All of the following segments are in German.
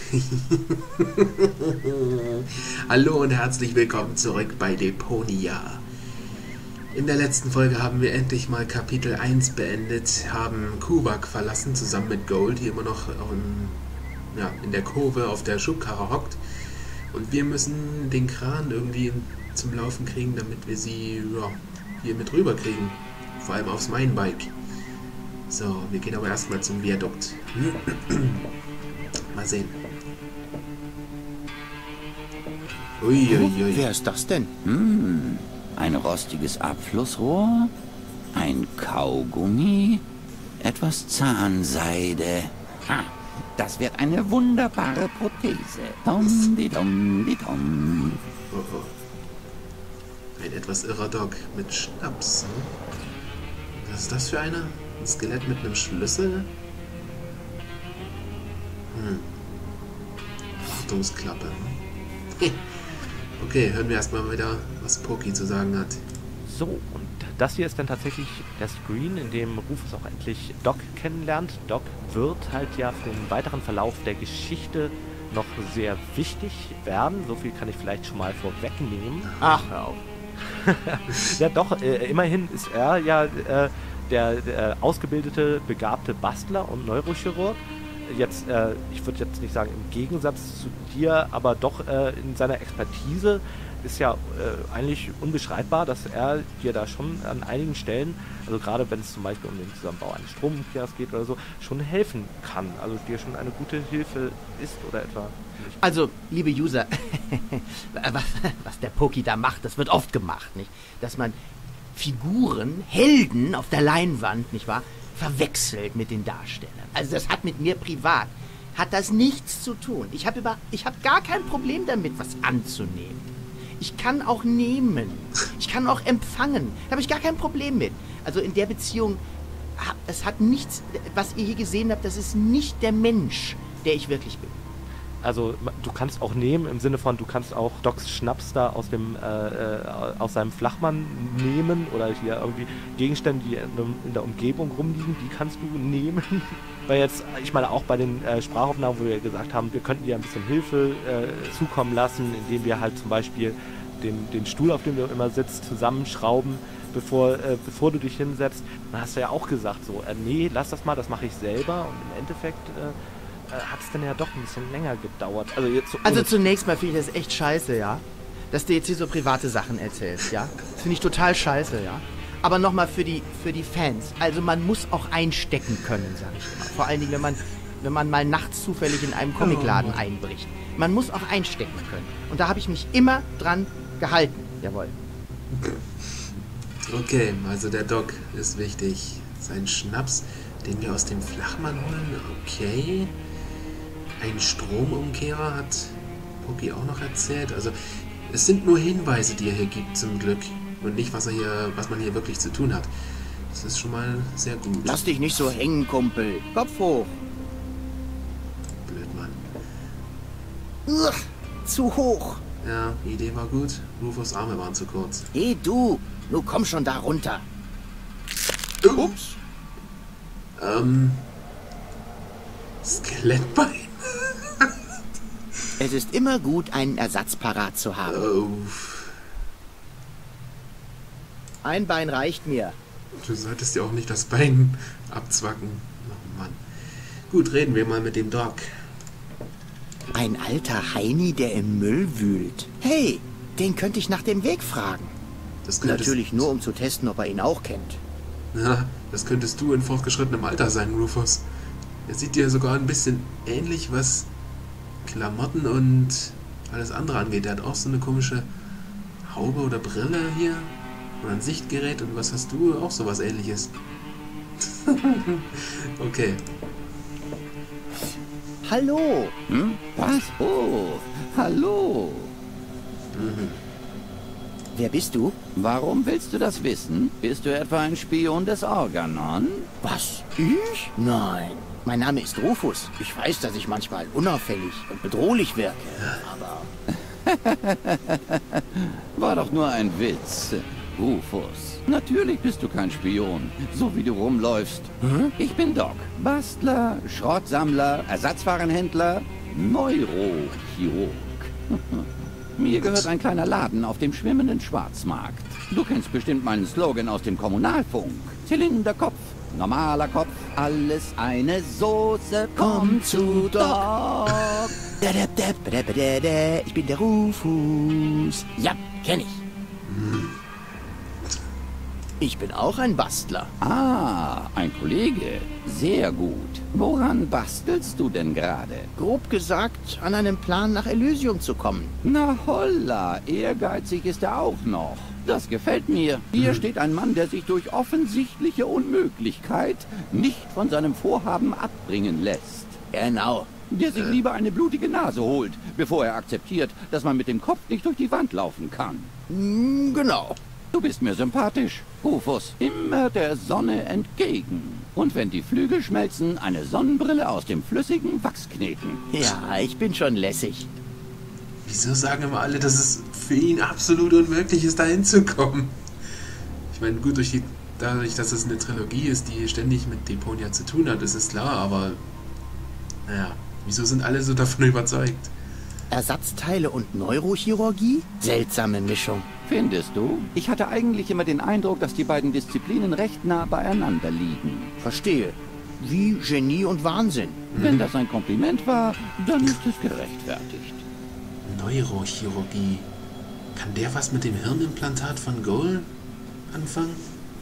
Hallo und herzlich willkommen zurück bei Deponia. In der letzten Folge haben wir endlich mal Kapitel 1 beendet, haben Kubak verlassen, zusammen mit Gold, die immer noch in der Kurve auf der Schubkarre hockt. Und wir müssen den Kran irgendwie zum Laufen kriegen, damit wir sie hier mit rüber kriegen. Vor allem aufs Mainbike. So, wir gehen aber erstmal zum Viadukt. Mal sehen. Uiuiui. Wer ist das denn? Ein rostiges Abflussrohr, ein Kaugummi, etwas Zahnseide. Ha, das wird eine wunderbare Prothese. Dom, di dom, di dom. Oh. Ein etwas irrer Dog mit Schnaps. Was ist das für einer? Ein Skelett mit einem Schlüssel? Wartungsklappe. Okay, hören wir erstmal wieder, was Poki zu sagen hat. So, und das hier ist dann tatsächlich der Screen, in dem Rufus auch endlich Doc kennenlernt. Doc wird halt ja für den weiteren Verlauf der Geschichte noch sehr wichtig werden. So viel kann ich vielleicht schon mal vorwegnehmen. Ach, hör auf. Ja doch, immerhin ist er ja der ausgebildete, begabte Bastler und Neurochirurg. Jetzt, ich würde jetzt nicht sagen im Gegensatz zu dir, aber doch in seiner Expertise ist ja eigentlich unbeschreibbar, dass er dir da schon an einigen Stellen, also gerade wenn es zum Beispiel um den Zusammenbau eines Stromumkehrers geht oder so, schon helfen kann. Also dir schon eine gute Hilfe ist oder etwa. Also, liebe User, was der Poki da macht, das wird oft gemacht, nicht? Dass man Figuren, Helden auf der Leinwand, nicht wahr, verwechselt mit den Darstellern. Also das hat mit mir privat, hat das nichts zu tun. Ich hab gar kein Problem damit, was anzunehmen. Ich kann auch nehmen. Ich kann auch empfangen. Da habe ich gar kein Problem mit. Also in der Beziehung, es hat nichts, was ihr hier gesehen habt, das ist nicht der Mensch, der ich wirklich bin. Also du kannst auch nehmen, im Sinne von, du kannst auch Docs Schnaps da aus seinem Flachmann nehmen oder hier irgendwie Gegenstände, die in der Umgebung rumliegen, die kannst du nehmen. Weil jetzt, ich meine auch bei den Sprachaufnahmen, wo wir gesagt haben, wir könnten dir ein bisschen Hilfe zukommen lassen, indem wir halt zum Beispiel den Stuhl, auf dem du immer sitzt, zusammenschrauben, bevor du dich hinsetzt. Dann hast du ja auch gesagt so, nee, lass das mal, das mache ich selber. Und im Endeffekt hat es dann ja doch ein bisschen länger gedauert. Also zunächst mal finde ich das echt scheiße, ja? Dass du jetzt hier so private Sachen erzählst, ja? Das finde ich total scheiße, ja? Aber nochmal für die Fans. Also man muss auch einstecken können, sage ich immer. Vor allen Dingen, wenn man mal nachts zufällig in einem Comicladen einbricht. Man muss auch einstecken können. Und da habe ich mich immer dran gehalten. Jawohl. Okay, also der Doc ist wichtig. Sein Schnaps, den wir aus dem Flachmann holen, okay. Ein Stromumkehrer hat Poki auch noch erzählt. Also es sind nur Hinweise, die er hier gibt, zum Glück. Und nicht, was man hier wirklich zu tun hat. Das ist schon mal sehr gut. Lass dich nicht so hängen, Kumpel. Kopf hoch. Blöd, Mann. Zu hoch. Ja, die Idee war gut. Rufus' Arme waren zu kurz. Hey du, nun komm schon da runter. Ups. Skelettbein. Es ist immer gut, einen Ersatz parat zu haben. Oh. Ein Bein reicht mir. Du solltest ja auch nicht das Bein abzwacken. Oh Mann. Gut, reden wir mal mit dem Doc. Ein alter Heini, der im Müll wühlt. Hey, den könnte ich nach dem Weg fragen. Natürlich nur, um zu testen, ob er ihn auch kennt. Ja, das könntest du in fortgeschrittenem Alter sein, Rufus. Er sieht dir sogar ein bisschen ähnlich, was Klamotten und alles andere angeht. Er hat auch so eine komische Haube oder Brille hier. Oder ein Sichtgerät. Und was hast du? Auch sowas Ähnliches. Okay. Hallo. Was? Oh, hallo. Wer bist du? Warum willst du das wissen? Bist du etwa ein Spion des Organon? Was? Ich? Nein. Mein Name ist Rufus. Ich weiß, dass ich manchmal unauffällig und bedrohlich wirke, aber... War doch nur ein Witz. Rufus, natürlich bist du kein Spion, so wie du rumläufst. Ich bin Doc. Bastler, Schrottsammler, Ersatzwarenhändler. Neurochirurg. Mir gehört ein kleiner Laden auf dem schwimmenden Schwarzmarkt. Du kennst bestimmt meinen Slogan aus dem Kommunalfunk. Zylinderkopf, normaler Kopf, alles eine Soße. Komm zu Doc. Ich bin der Rufus. Ja, kenn ich. Ich bin auch ein Bastler. Ah, ein Kollege. Sehr gut. Woran bastelst du denn gerade? Grob gesagt, an einem Plan nach Elysium zu kommen. Na holla, ehrgeizig ist er auch noch. Das gefällt mir. Hier steht ein Mann, der sich durch offensichtliche Unmöglichkeit nicht von seinem Vorhaben abbringen lässt. Genau. Der sich lieber eine blutige Nase holt, bevor er akzeptiert, dass man mit dem Kopf nicht durch die Wand laufen kann. Genau. Du bist mir sympathisch. Rufus, immer der Sonne entgegen. Und wenn die Flügel schmelzen, eine Sonnenbrille aus dem flüssigen Wachs kneten. Ja, ich bin schon lässig. Wieso sagen immer alle, dass es für ihn absolut unmöglich ist, da hinzukommen? Ich meine, gut, dadurch, dass es eine Trilogie ist, die ständig mit Deponia zu tun hat, ist es klar, aber naja, wieso sind alle so davon überzeugt? Ersatzteile und Neurochirurgie? Seltsame Mischung. Findest du? Ich hatte eigentlich immer den Eindruck, dass die beiden Disziplinen recht nah beieinander liegen. Verstehe. Wie Genie und Wahnsinn. Wenn das ein Kompliment war, dann ist es gerechtfertigt. Neurochirurgie. Kann der was mit dem Hirnimplantat von Goal anfangen?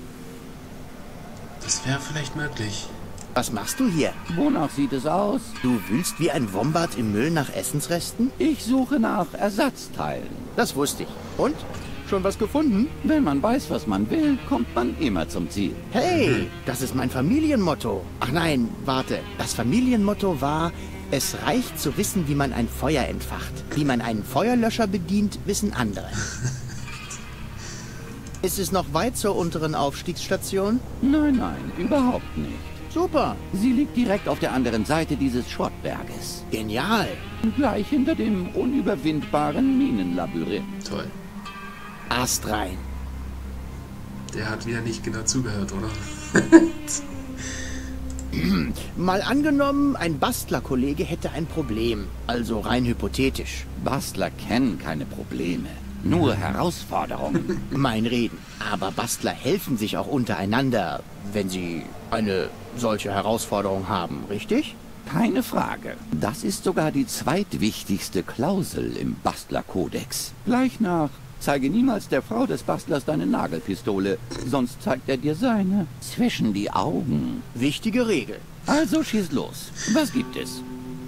Das wäre vielleicht möglich. Was machst du hier? Wonach sieht es aus? Du wühlst wie ein Wombat im Müll nach Essensresten? Ich suche nach Ersatzteilen. Das wusste ich. Und? Schon was gefunden? Wenn man weiß, was man will, kommt man immer zum Ziel. Hey, das ist mein Familienmotto. Ach nein, warte. Das Familienmotto war: Es reicht zu wissen, wie man ein Feuer entfacht. Wie man einen Feuerlöscher bedient, wissen andere. Ist es noch weit zur unteren Aufstiegsstation? Nein, überhaupt nicht. Super. Sie liegt direkt auf der anderen Seite dieses Schrottberges. Genial. Gleich hinter dem unüberwindbaren Minenlabyrinth. Toll. Ast rein. Der hat wieder nicht genau zugehört, oder? Mal angenommen, ein Bastlerkollege hätte ein Problem. Also rein hypothetisch. Bastler kennen keine Probleme, nur Herausforderungen. Mein Reden. Aber Bastler helfen sich auch untereinander, wenn sie eine solche Herausforderung haben, richtig? Keine Frage. Das ist sogar die zweitwichtigste Klausel im Bastlerkodex. Gleich nach: Zeige niemals der Frau des Bastlers deine Nagelpistole, sonst zeigt er dir seine zwischen die Augen. Wichtige Regel. Also schieß los. Was gibt es?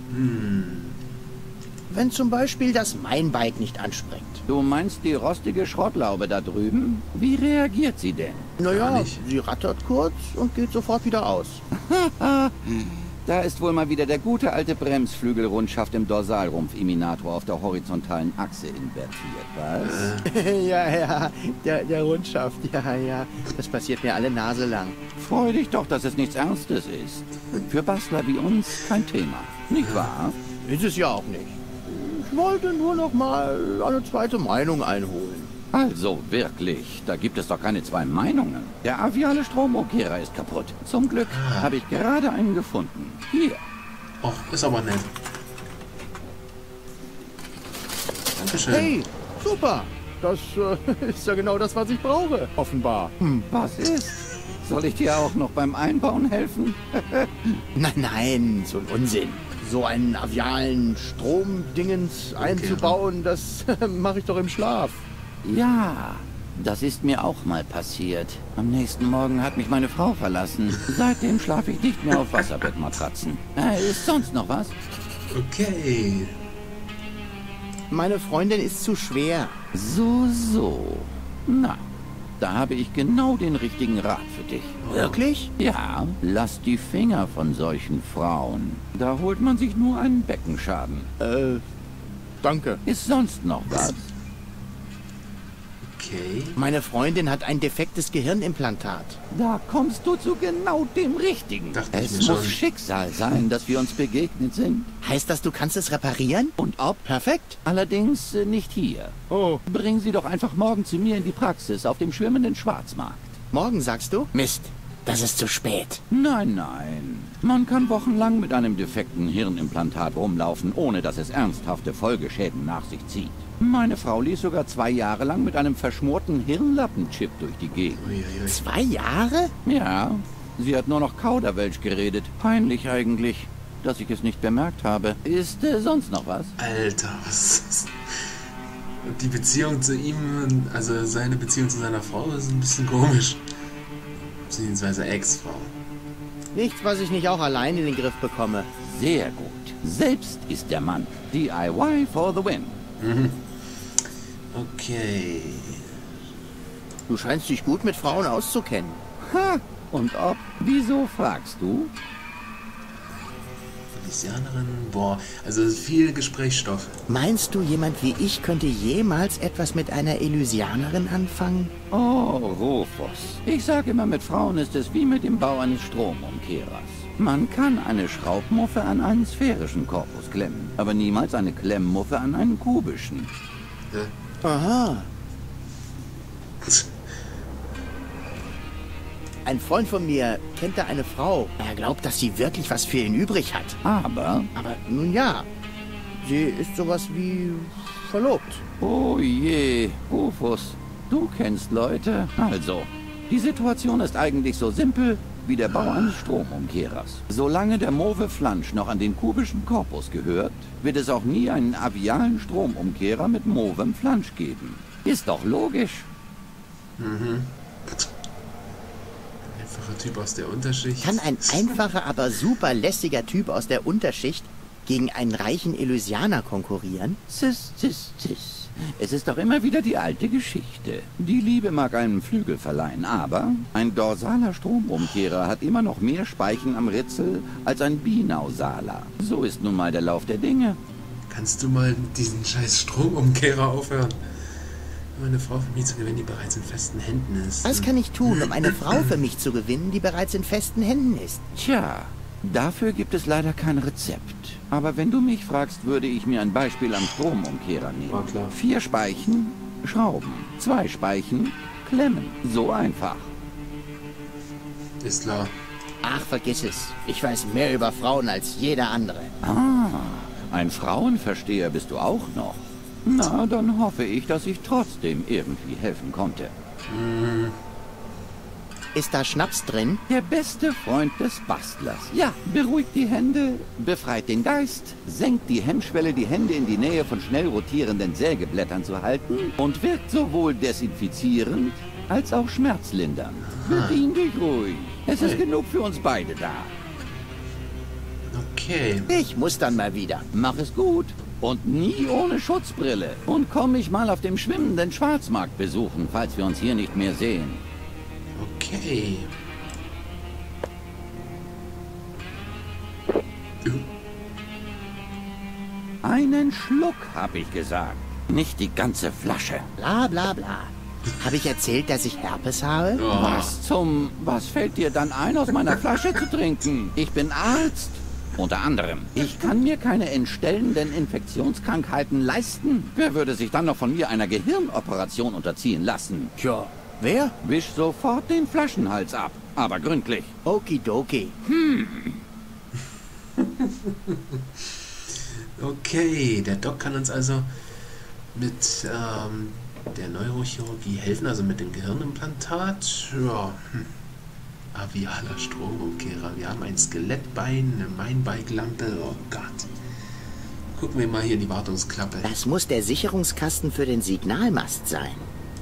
Wenn zum Beispiel das Mainbike nicht anspringt. Du meinst die rostige Schrottlaube da drüben? Wie reagiert sie denn? Naja, Gar nicht. sie rattert kurz und geht sofort wieder aus. Da ist wohl mal wieder der gute alte Bremsflügelrundschaft im Dorsalrumpf-Imitator auf der horizontalen Achse invertiert, was? Ja, der Rundschaft, ja. Das passiert mir alle Nase lang. Freu dich doch, dass es nichts Ernstes ist. Für Bastler wie uns kein Thema, nicht wahr? Ist es ja auch nicht. Ich wollte nur noch mal eine zweite Meinung einholen. Also wirklich, da gibt es doch keine zwei Meinungen. Der aviale Stromumkehrer ist kaputt. Zum Glück habe ich gerade einen gefunden. Hier. Och, ist aber nett. Dankeschön. Hey, super. Das ist ja genau das, was ich brauche. Offenbar. Was ist? Soll ich dir auch noch beim Einbauen helfen? Nein, so ein Unsinn. So einen avialen Stromdingens einzubauen, das mache ich doch im Schlaf. Ja, das ist mir auch mal passiert. Am nächsten Morgen hat mich meine Frau verlassen. Seitdem schlafe ich nicht mehr auf Wasserbettmatratzen. Ist sonst noch was? Okay. Meine Freundin ist zu schwer. So. Na, da habe ich genau den richtigen Rat für dich. Wirklich? Ja, lass die Finger von solchen Frauen. Da holt man sich nur einen Beckenschaden. Danke. Ist sonst noch was? Okay. Meine Freundin hat ein defektes Gehirnimplantat. Da kommst du zu genau dem Richtigen. Dachte ich Es mir muss schon. Schicksal sein, dass wir uns begegnet sind. Heißt das, du kannst es reparieren? Und ob? Perfekt. Allerdings nicht hier. Oh. Bring sie doch einfach morgen zu mir in die Praxis auf dem schwimmenden Schwarzmarkt. Morgen sagst du? Mist, das ist zu spät. Nein. Man kann wochenlang mit einem defekten Hirnimplantat rumlaufen, ohne dass es ernsthafte Folgeschäden nach sich zieht. Meine Frau lief sogar 2 Jahre lang mit einem verschmorten Hirnlappenchip durch die Gegend. Uiuiui. 2 Jahre? Ja, sie hat nur noch Kauderwelsch geredet. Peinlich eigentlich, dass ich es nicht bemerkt habe. Ist sonst noch was? Alter, was ist das? Und die Beziehung zu ihm, also seine Beziehung zu seiner Frau ist ein bisschen komisch. Beziehungsweise Ex-Frau. Nichts, was ich nicht auch allein in den Griff bekomme. Sehr gut. Selbst ist der Mann. DIY for the win. Okay. Du scheinst dich gut mit Frauen auszukennen. Ha! Und ob? Wieso fragst du? Elysianerin, boah, also viel Gesprächsstoff. Meinst du, jemand wie ich könnte jemals etwas mit einer Elysianerin anfangen? Oh, Rufus. Ich sage immer, mit Frauen ist es wie mit dem Bau eines Stromumkehrers. Man kann eine Schraubmuffe an einen sphärischen Korpus klemmen, aber niemals eine Klemmmuffe an einen kubischen. Ja. Aha. Ein Freund von mir kennt da eine Frau. Er glaubt, dass sie wirklich was für ihn übrig hat. Aber, Aber nun ja, sie ist sowas wie verlobt. oh je, Rufus, du kennst Leute. Also, die Situation ist eigentlich so simpel wie der Bau eines Stromumkehrers. Solange der Mauve Flansch noch an den kubischen Korpus gehört, wird es auch nie einen avialen Stromumkehrer mit Mauvem Flansch geben. Ist doch logisch. Einfacher Typ aus der Unterschicht. Kann ein einfacher, aber super lässiger Typ aus der Unterschicht gegen einen reichen Elysianer konkurrieren? Cis. Es ist doch immer wieder die alte Geschichte. Die Liebe mag einen Flügel verleihen, aber ein dorsaler Stromumkehrer hat immer noch mehr Speichen am Ritzel als ein binausaler. So ist nun mal der Lauf der Dinge. Kannst du mal diesen scheiß Stromumkehrer aufhören? Meine Frau für mich zu gewinnen, die bereits in festen Händen ist. Was kann ich tun, um eine Frau für mich zu gewinnen, die bereits in festen Händen ist? Tja, dafür gibt es leider kein Rezept. Aber wenn du mich fragst, würde ich mir ein Beispiel am Stromumkehrer nehmen. War klar. 4 Speichen, Schrauben. 2 Speichen, Klemmen. So einfach. Ist klar. Ach, vergiss es. Ich weiß mehr über Frauen als jeder andere. Ah, ein Frauenversteher bist du auch noch. Na, dann hoffe ich, dass ich trotzdem irgendwie helfen konnte. Ist da Schnaps drin? Der beste Freund des Bastlers. Ja, beruhigt die Hände, befreit den Geist, senkt die Hemmschwelle, die Hände in die Nähe von schnell rotierenden Sägeblättern zu halten und wirkt sowohl desinfizierend als auch schmerzlindernd. Bedien dich ruhig. Es ist genug für uns beide da. Okay. Ich muss dann mal wieder. Mach es gut. Und nie ohne Schutzbrille. Und komm mich mal auf dem schwimmenden Schwarzmarkt besuchen, falls wir uns hier nicht mehr sehen. Okay. Einen Schluck, hab ich gesagt. Nicht die ganze Flasche. Bla bla bla. Habe ich erzählt, dass ich Herpes habe? Was fällt dir dann ein, aus meiner Flasche zu trinken? Ich bin Arzt. Unter anderem. Ich kann mir keine entstellenden Infektionskrankheiten leisten. Wer würde sich dann noch von mir einer Gehirnoperation unterziehen lassen? Tja, wer? Wisch sofort den Flaschenhals ab. Aber gründlich. Okidoki. Okay, der Doc kann uns also mit der Neurochirurgie helfen, also mit dem Gehirnimplantat. Ja, avialer Stromumkehrer. Wir haben ein Skelettbein, eine Mainbike-Lampe. Oh Gott. Gucken wir mal hier in die Wartungsklappe. Das muss der Sicherungskasten für den Signalmast sein.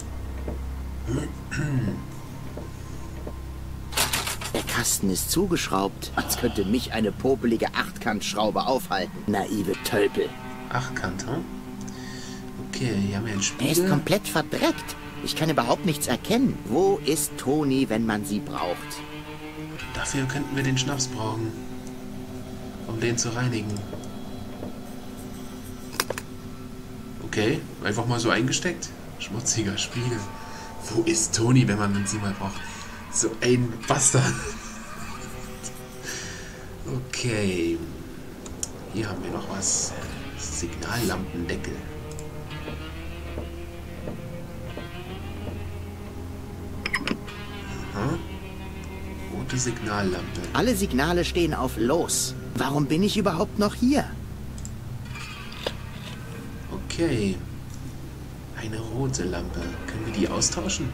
Der Kasten ist zugeschraubt, als könnte mich eine popelige Achtkantschraube aufhalten. Naive Tölpel. Achtkant, hm? Okay, hier haben wir einen Er ist Spiegel. komplett verdreckt. Ich kann überhaupt nichts erkennen. Wo ist Toni, wenn man sie braucht? Dafür könnten wir den Schnaps brauchen, um den zu reinigen. Okay, einfach mal so eingesteckt. Schmutziger Spiegel. Wo ist Toni, wenn man sie mal braucht? So ein Bastard. Okay. Hier haben wir noch was. Signallampendeckel. Aha. Rote rote Signallampe. Alle Signale stehen auf Los. Warum bin ich überhaupt noch hier? Okay. Eine rote Lampe. Können wir die austauschen?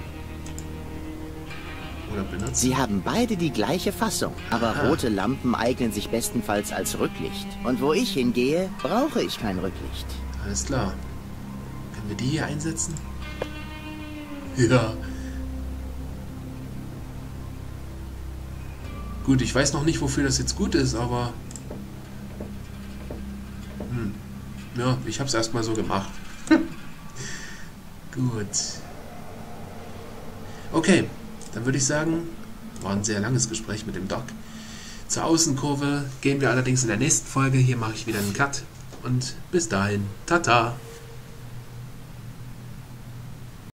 Oder benutzen? Sie haben beide die gleiche Fassung, aber Aha. rote Lampen eignen sich bestenfalls als Rücklicht. Und wo ich hingehe, brauche ich kein Rücklicht. Alles klar. Können wir die hier einsetzen? Ja. Gut, ich weiß noch nicht, wofür das jetzt gut ist, aber... Ja, ich habe es erstmal so gemacht. Gut. Okay, dann würde ich sagen, war ein sehr langes Gespräch mit dem Doc. Zur Außenkurve gehen wir allerdings in der nächsten Folge. Hier mache ich wieder einen Cut. Und bis dahin, Tata!